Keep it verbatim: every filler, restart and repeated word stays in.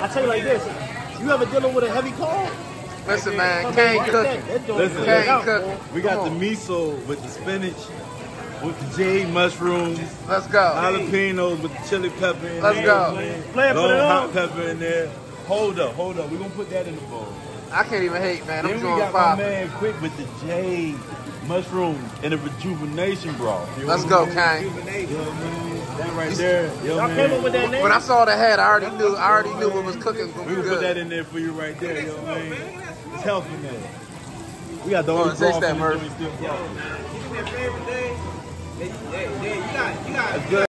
I tell you like this, you ever dealing with a heavy call? Listen, man, can't cook. Listen, can't cook. We got the miso with the spinach, with the jade mushrooms. Let's go. Jalapenos with the chili pepper in Let's there. go. Play Long hot pepper in there. Hold up, hold up. We're going to put that in the bowl. I can't even hate, man. I'm then we doing got five. my man Quick with the jade mushrooms and the rejuvenation broth. You Let's know go, what I Kang. mean? You know what I mean? That right there. Yo, Y'all came up with that name? When I saw the head, I already knew. I already knew what was cooking. We can put that in there for you right there. You know what I mean? It's healthy, man. We got the only taste broth that, in the Murph. joint still broth. Hey, hey, you got, you got. That's good.